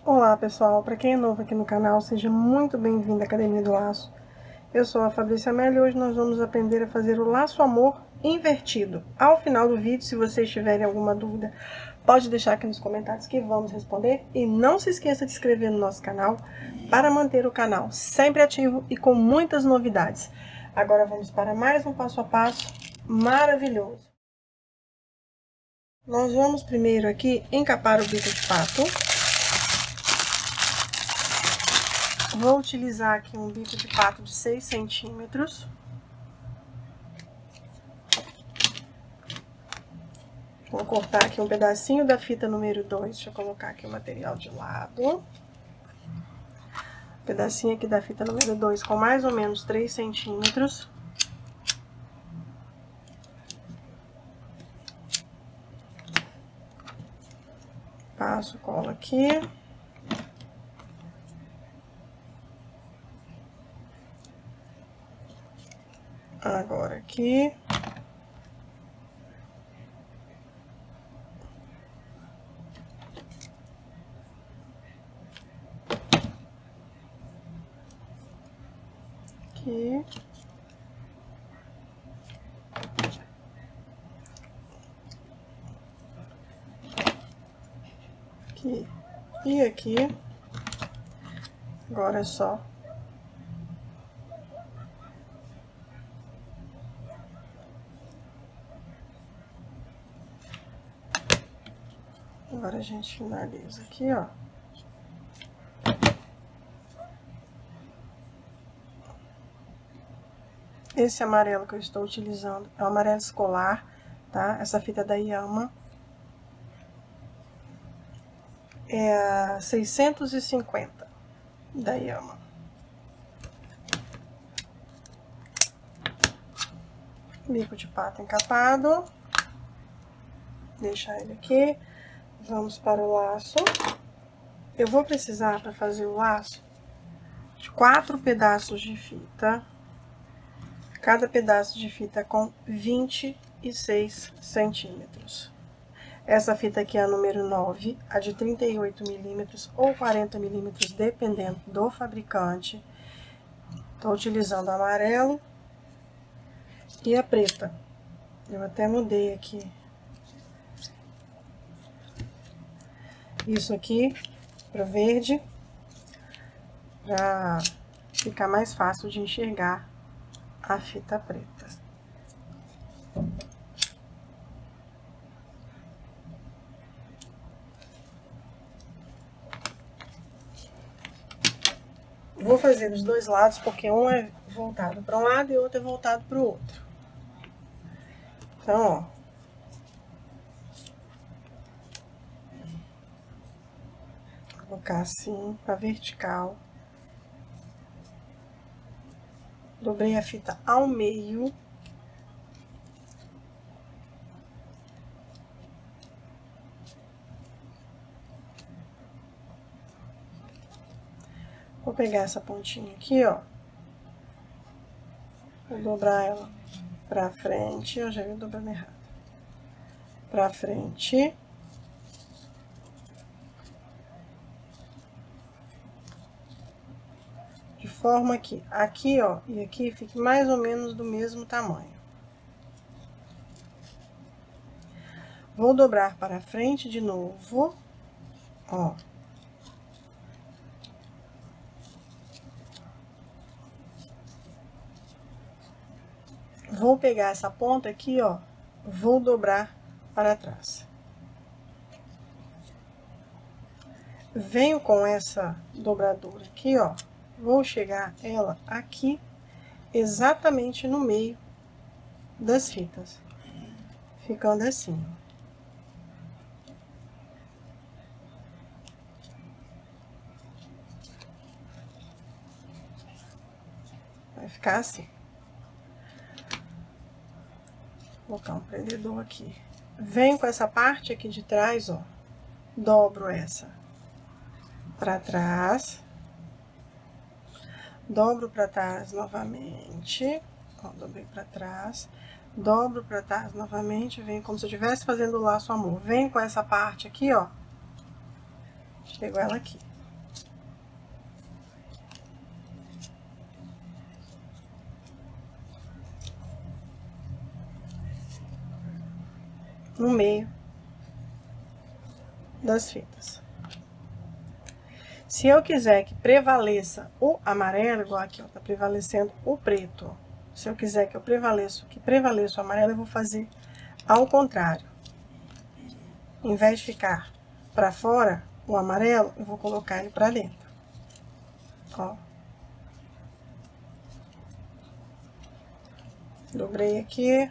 Olá pessoal, para quem é novo aqui no canal, seja muito bem-vindo à Academia do Laço. Eu sou a Fabrícia Amélia e hoje nós vamos aprender a fazer o laço amor invertido. Ao final do vídeo, se vocês tiverem alguma dúvida, pode deixar aqui nos comentários que vamos responder. E não se esqueça de se inscrever no nosso canal para manter o canal sempre ativo e com muitas novidades. Agora vamos para mais um passo a passo maravilhoso. Nós vamos primeiro aqui encapar o bico de pato. Vou utilizar aqui um bico de pato de 6 centímetros. Vou cortar aqui um pedacinho da fita número 2. Deixa eu colocar aqui o material de lado. Um pedacinho aqui da fita número 2 com mais ou menos 3 centímetros. Passo cola aqui. Agora aqui. Aqui. Aqui. E aqui. Agora é só agora a gente finaliza aqui, ó. Esse amarelo que eu estou utilizando é o amarelo escolar, tá? Essa fita da Yama. É a 650 da Yama. Bico de pato encapado. Deixar ele aqui. Vamos para o laço. Eu vou precisar, para fazer o laço, de 4 pedaços de fita. Cada pedaço de fita com 26 centímetros. Essa fita aqui é a número 9, a de 38 milímetros ou 40 milímetros, dependendo do fabricante. Tô utilizando a amarelo e a preta. Eu até mudei aqui. Isso aqui para verde, para ficar mais fácil de enxergar a fita preta. Vou fazer dos dois lados, porque um é voltado para um lado e o outro é voltado para o outro. Então, ó. Vou colocar assim, para vertical. Dobrei a fita ao meio. Vou pegar essa pontinha aqui, ó. Vou dobrar ela pra frente. Eu já ia dobrando errado. Pra frente. De forma que aqui, ó, e aqui fique mais ou menos do mesmo tamanho. Vou dobrar para frente de novo, ó. Vou pegar essa ponta aqui, ó, vou dobrar para trás. Venho com essa dobradura aqui, ó, vou chegar ela aqui, exatamente no meio das fitas, ficando assim. Vai ficar assim. Vou colocar um prendedor aqui. Venho com essa parte aqui de trás, ó. Dobro essa pra trás. Dobro pra trás novamente. Ó, dobrei pra trás. Dobro pra trás novamente. Venho como se eu estivesse fazendo o laço amor. Venho com essa parte aqui, ó. Chego ela aqui. no meio das fitas. Se eu quiser que prevaleça o amarelo, igual aqui, ó, tá prevalecendo o preto. Se eu quiser que prevaleça o amarelo, eu vou fazer ao contrário. Em vez de ficar pra fora o amarelo, eu vou colocar ele pra dentro. Ó. Dobrei aqui.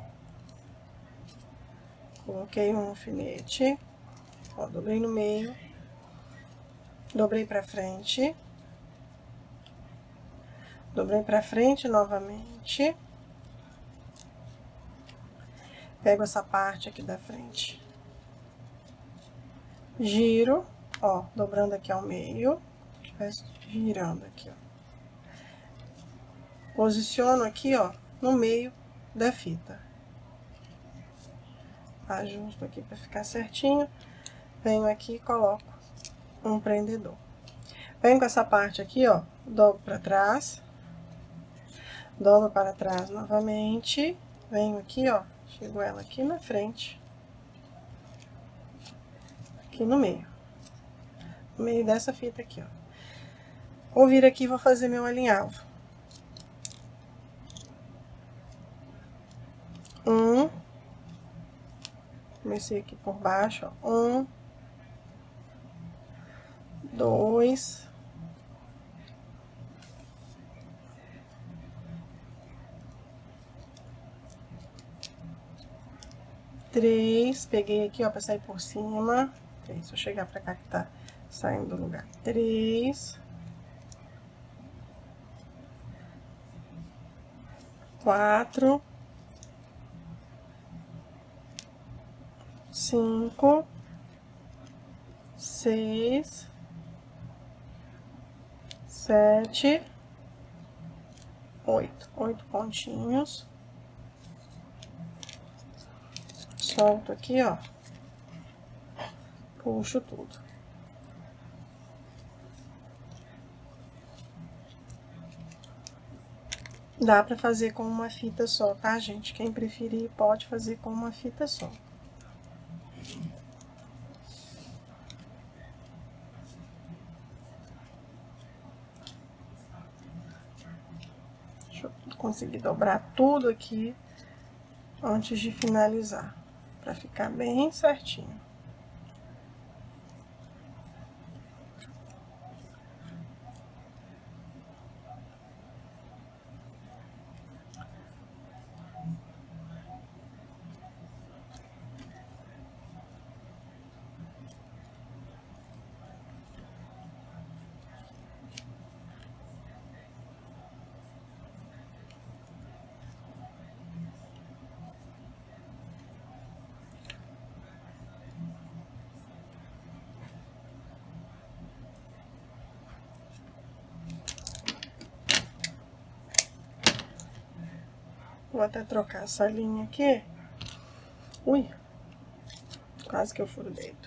Coloquei um alfinete. Ó, dobrei no meio. Dobrei pra frente. Dobrei pra frente novamente. Pego essa parte aqui da frente. Giro, ó, dobrando aqui ao meio. Estivesse girando aqui, ó. Posiciono aqui, ó, no meio da fita. Ajusto aqui pra ficar certinho. Venho aqui e coloco um prendedor. Venho com essa parte aqui, ó, dobro pra trás. Dobro para trás novamente. Venho aqui, ó, chego ela aqui na frente. Aqui no meio. No meio dessa fita aqui, ó. Vou vir aqui e vou fazer meu alinhavo. Comecei aqui por baixo, ó. 2, 3, peguei aqui, ó, pra sair por cima. Deixa eu chegar pra cá que tá saindo do lugar. 3, 4, 5, 6, 7, 8. 8 pontinhos. Solto aqui, ó. Puxo tudo. Dá pra fazer com uma fita só, tá, gente? Quem preferir pode fazer com uma fita só. Deixa eu conseguir dobrar tudo aqui antes de finalizar, pra ficar bem certinho. Vou até trocar essa linha aqui. Ui, quase que eu furo o dedo.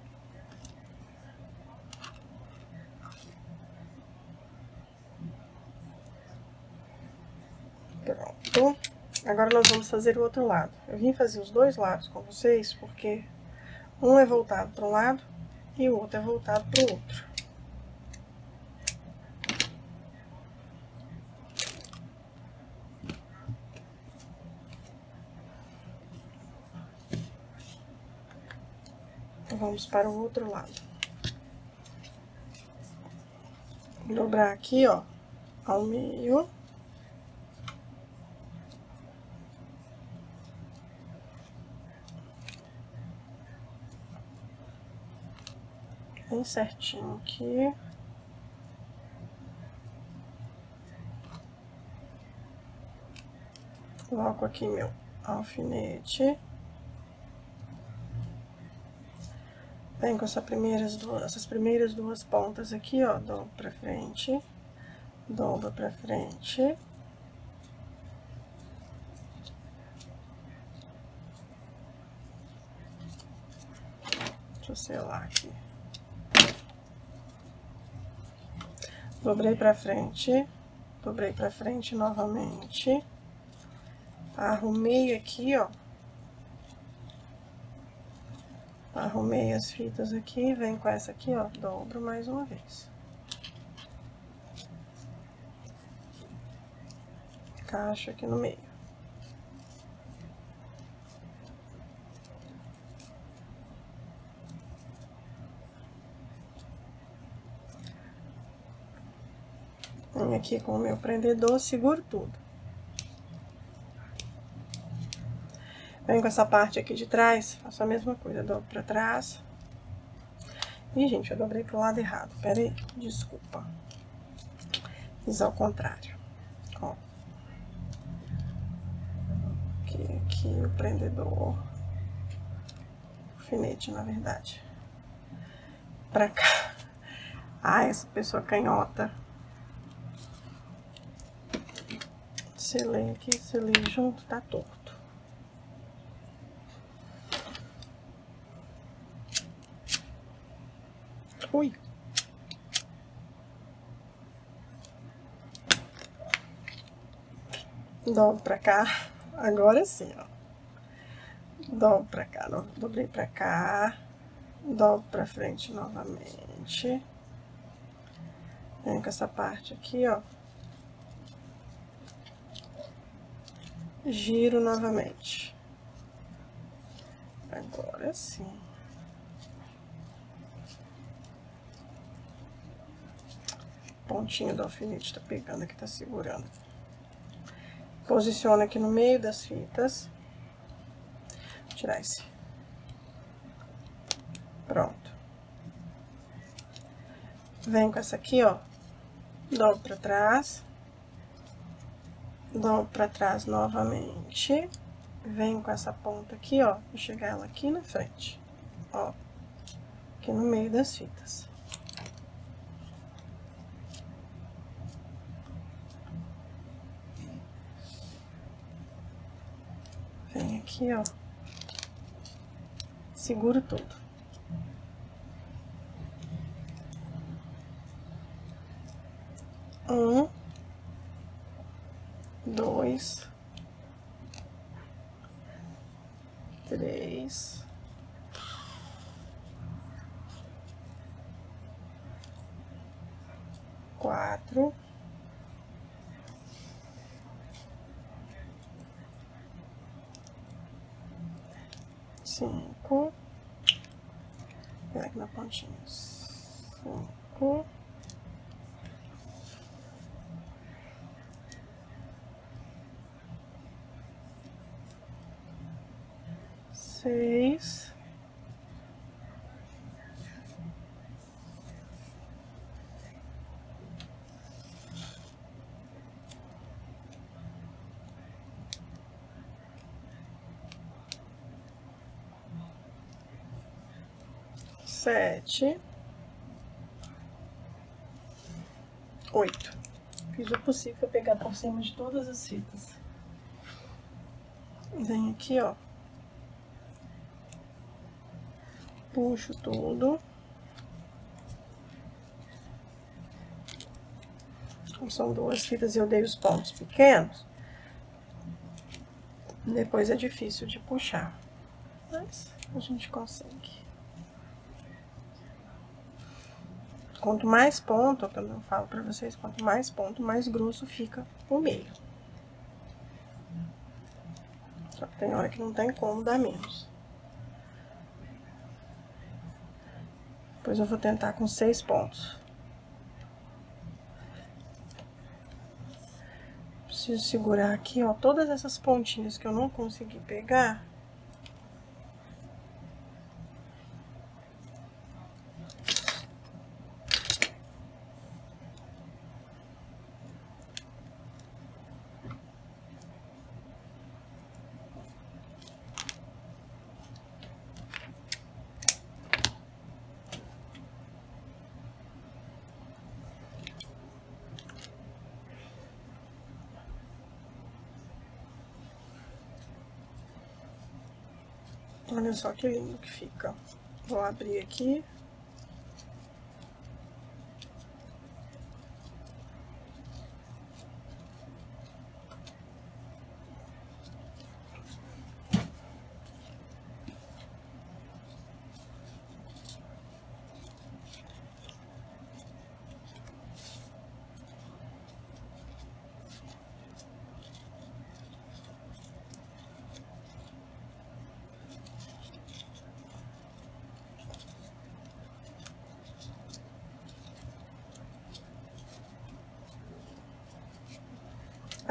Pronto. Agora nós vamos fazer o outro lado. Eu vim fazer os dois lados com vocês, porque um é voltado para um lado e o outro é voltado para o outro. Vamos para o outro lado. Dobrar aqui, ó, ao meio. Bem certinho aqui. Coloco aqui meu alfinete. Venho com essas primeiras duas pontas aqui, ó, dobro pra frente, dobra pra frente. Deixa eu selar aqui. Dobrei pra frente novamente. Arrumei aqui, ó. Arrumei as fitas aqui, venho com essa aqui, ó, dobro mais uma vez. Encaixo aqui no meio. Venho aqui com o meu prendedor, seguro tudo. Venho com essa parte aqui de trás, faço a mesma coisa, dobro pra trás. Ih, gente, eu dobrei pro lado errado, pera aí, desculpa. Fiz ao contrário, ó. Aqui o prendedor, alfinete, na verdade. Pra cá. Ai, essa pessoa canhota. Selei aqui, selei junto, tá torto. Ui. Dobro pra cá, agora sim, ó. Dobro pra cá, dobrei pra cá, dobro pra frente novamente. Venho com essa parte aqui, ó. Giro novamente. Agora sim. Pontinho do alfinete tá pegando aqui, tá segurando. Posiciono aqui no meio das fitas. Vou tirar esse. Pronto. Venho com essa aqui, ó. Dobro pra trás. Dobro pra trás novamente. Venho com essa ponta aqui, ó. Vou chegar ela aqui na frente. Ó. Aqui no meio das fitas. Venho aqui, ó. Seguro tudo. Um, dois, três, quatro, cinco. Pega aqui na pontinha. 5, 6, 7, 8. Fiz o possível pra pegar por cima de todas as fitas. Venho aqui, ó. Puxo tudo. Como são duas fitas e eu dei os pontos pequenos, depois é difícil de puxar. Mas a gente consegue. Quanto mais ponto, como eu falo pra vocês, quanto mais ponto, mais grosso fica o meio. Só que tem hora que não tem como dar menos. Depois eu vou tentar com 6 pontos. Preciso segurar aqui, ó, todas essas pontinhas que eu não consegui pegar. Olha só que lindo que fica. Vou abrir aqui.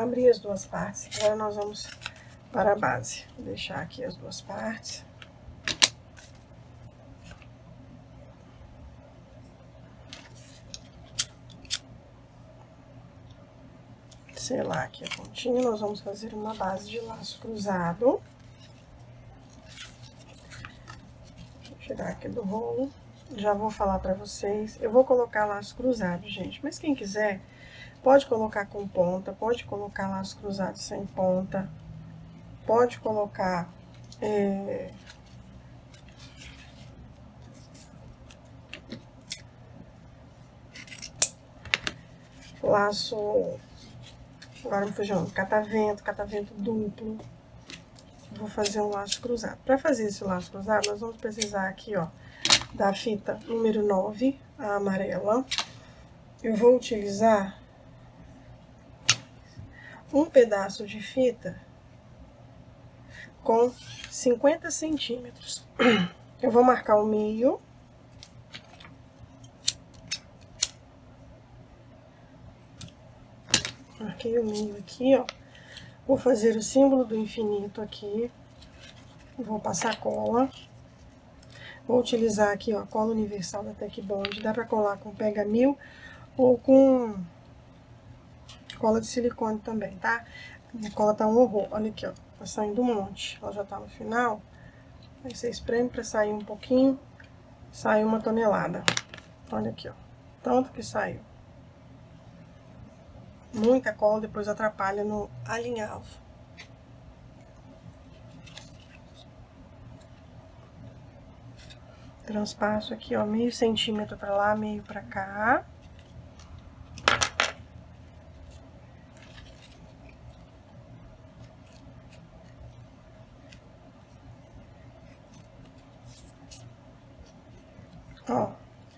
abri as duas partes. Agora nós vamos para a base. Vou deixar aqui as duas partes. Selar aqui a pontinha, nós vamos fazer uma base de laço cruzado. Vou tirar aqui do rolo. Já vou falar pra vocês. Eu vou colocar laço cruzado, gente. Mas quem quiser, pode colocar com ponta, pode colocar laço cruzado sem ponta. Pode colocar... laço... Agora me fugiu, catavento duplo. Vou fazer um laço cruzado. Para fazer esse laço cruzado, nós vamos precisar aqui, ó, da fita número 9, a amarela. Eu vou utilizar um pedaço de fita com 50 centímetros. Eu vou marcar o meio. Marquei o meio aqui, ó. Vou fazer o símbolo do infinito aqui. Vou passar cola. Vou utilizar aqui, ó, cola universal da Tec Bond. Dá pra colar com Pega Mil ou com cola de silicone também, tá? Minha cola tá um horror. Olha aqui, ó. Tá saindo um monte. Ela já tá no final. Aí você espreme pra sair um pouquinho. Sai 1 tonelada. Olha aqui, ó. Tanto que saiu. Muita cola depois atrapalha no alinhavo. Transpasso aqui, ó, meio centímetro pra lá, meio pra cá. Ó.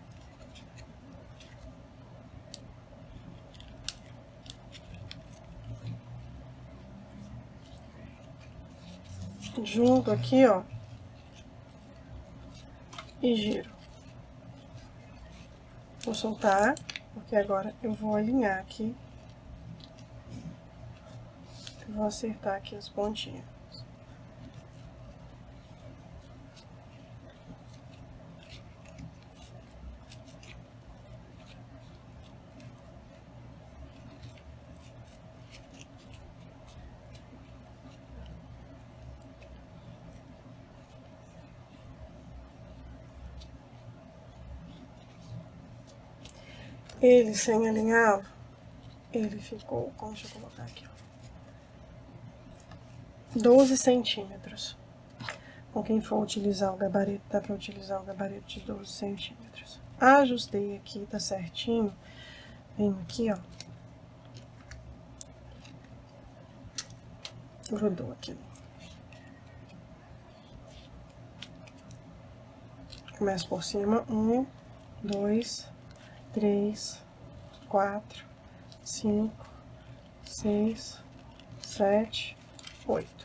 Junto aqui, ó, e giro. Vou soltar, porque agora eu vou alinhar aqui. Eu vou acertar aqui as pontinhas. Ele sem alinhavo, ele ficou, deixa eu colocar aqui, ó, 12 centímetros. Com quem for utilizar o gabarito, dá pra utilizar o gabarito de 12 centímetros. Ajustei aqui, tá certinho. Venho aqui, ó. Grudou aqui. Começo por cima, 1, 2, 3, 4, 5, 6, 7, 8.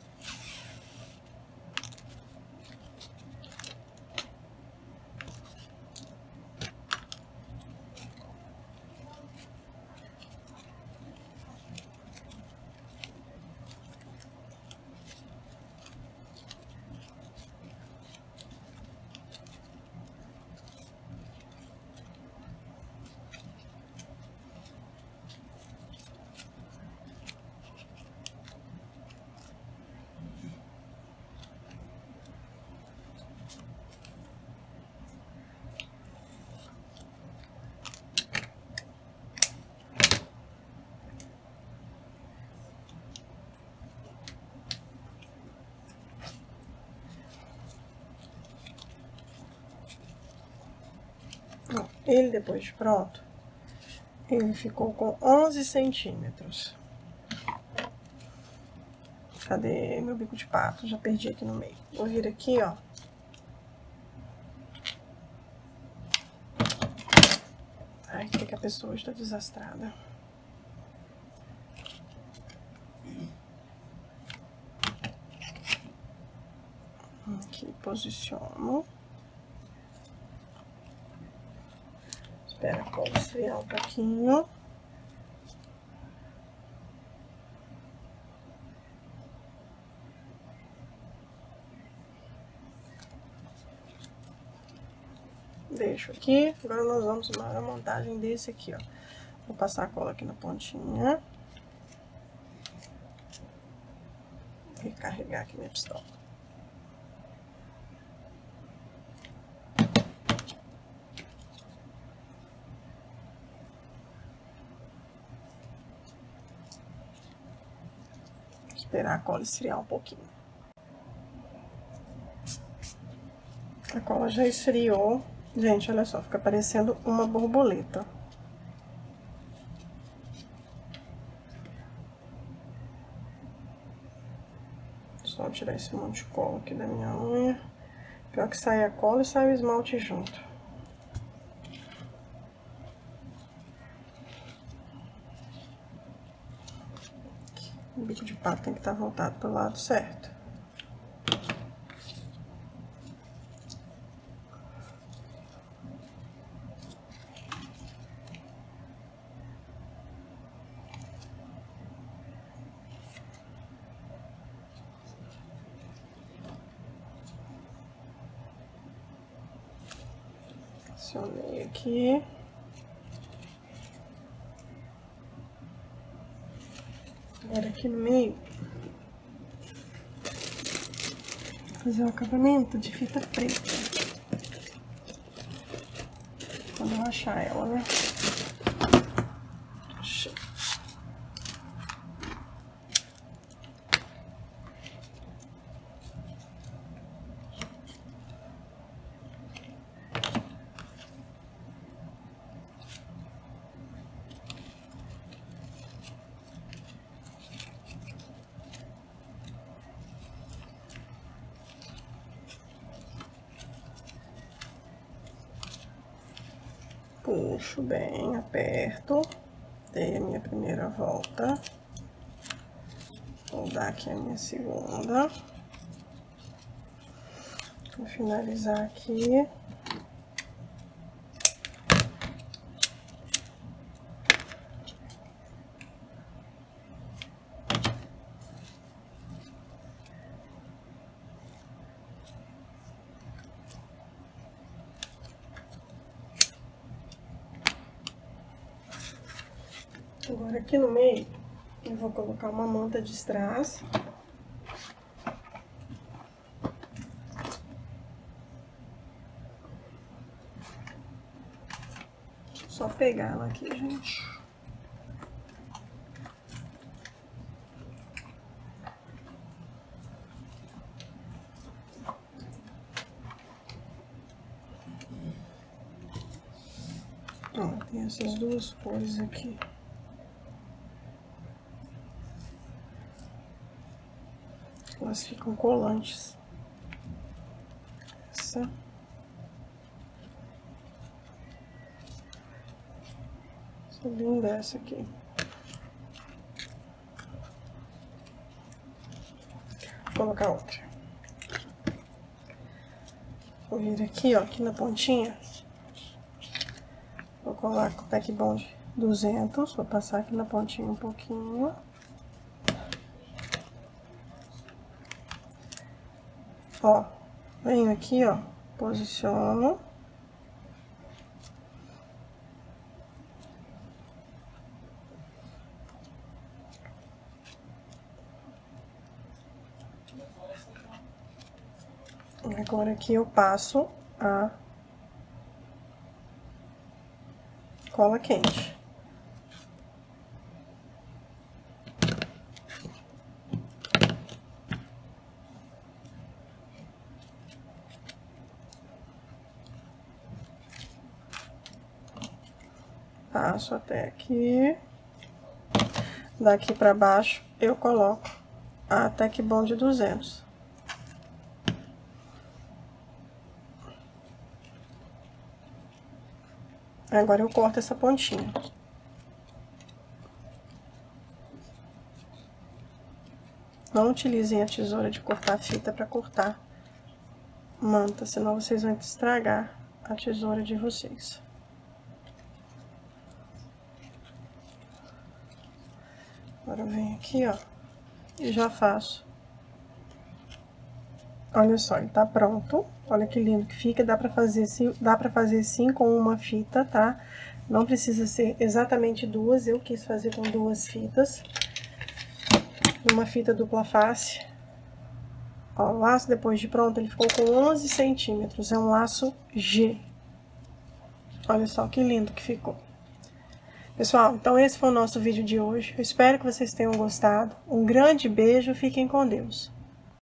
Ele, depois de pronto, ele ficou com 11 centímetros. Cadê meu bico de pato? Já perdi aqui no meio. Vou vir aqui, ó. Ai, que a pessoa está desastrada. Aqui, posiciono. Espera a cola esfriar um pouquinho. baixo aqui. Agora nós vamos para a montagem desse aqui, ó. Vou passar a cola aqui na pontinha. Recarregar aqui minha pistola. Esperar a cola esfriar um pouquinho. A cola já esfriou. Gente, olha só, fica parecendo uma borboleta. Só tirar esse monte de cola aqui da minha unha. Pior que sai a cola e sai o esmalte junto. O bico de pato tem que estar voltado pro lado certo. Acionei aqui. Agora aqui no meio, vou fazer um acabamento de fita preta. Quando eu achar ela, né? Achei. Puxo bem, aperto, dei a minha primeira volta, vou dar aqui a minha segunda, vou finalizar aqui. Agora aqui no meio, eu vou colocar uma manta de strass. Só pegar ela aqui, gente. Ó, tem essas duas cores aqui. Elas ficam colantes. Essa. Essa linda essa aqui. Vou colocar outra. Vou vir aqui, ó, aqui na pontinha. Vou colocar o Tack Bond 200. Vou passar aqui na pontinha um pouquinho. Ó, venho aqui, ó, posiciono. Agora aqui eu passo a cola quente. Passo até aqui. Daqui pra baixo eu coloco a Tack Bond 200. Agora eu corto essa pontinha. Não utilizem a tesoura de cortar fita para cortar manta, senão vocês vão estragar a tesoura de vocês. Agora eu venho aqui, ó, e já faço. Olha só, ele tá pronto, Olha que lindo que fica, dá pra fazer sim com uma fita, tá? Não precisa ser exatamente duas, eu quis fazer com duas fitas. Uma fita dupla face. Ó, o laço depois de pronto, ele ficou com 11 centímetros, é um laço G. Olha só que lindo que ficou. Pessoal, então esse foi o nosso vídeo de hoje. Eu espero que vocês tenham gostado. Um grande beijo, fiquem com Deus.